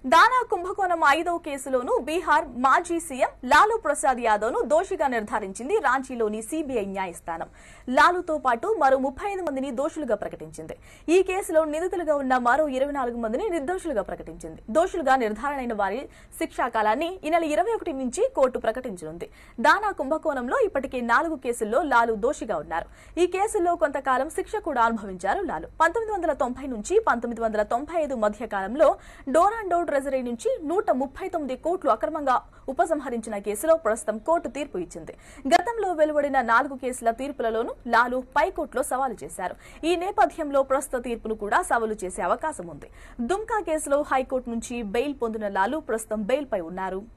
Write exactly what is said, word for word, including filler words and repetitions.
దానా కుంభకోణం ఐదవ కేసులోనూ బీహార్ మాజీ సీఎం లాలూ ప్రసాద్ యాదవ్ ను దోషిగా నిర్ధారించింది రాంచీలోని సీబీఐ న్యాయస్థానం. లాలూతో పాటు మరో ముప్పై ఐదు మందిని దోషులుగా ప్రకటించింది. ఈ కేసులో నిందితులుగా ఉన్న మరో ఇరవై నాలుగు మందిని నిర్దోషులుగా ప్రకటించింది. దోషులుగా నిర్ధారణైన వారి శిక్షా కాలాన్ని ఈ నెల ఇరవై ఒకటి నుంచి కోర్టు ప్రకటించనుంది. దానా కుంభకోణంలో ఇప్పటికే నాలుగు కేసుల్లో లాలూ దోషిగా ఉన్నారు. ఈ కేసుల్లో కొంతకాలం శిక్ష కూడా అనుభవించారు లాలూ. పంతొమ్మిది వందల తొంభై నుంచి పంతొమ్మిది వందల తొంభై ఐదు మధ్య కాలంలో డోరాండో ట్రెజరీ నుంచి నూట ముప్పై తొమ్మిది కోట్లు అక్రమంగా ఉపసంహరించిన కేసులో ప్రస్తుతం కోర్టు తీర్పు ఇచ్చింది. గతంలో వెలువడిన నాలుగు కేసుల తీర్పులలోనూ లాలూ పైకోర్టులో సవాలు చేశారు. ఈ నేపథ్యంలో ప్రస్తుత తీర్పును కూడా సవాలు చేసే అవకాశం ఉంది. దుమ్కా కేసులో హైకోర్టు నుంచి బెయిల్ పొందిన లాలూ ప్రస్తుతం బెయిల్ పై ఉన్నారు.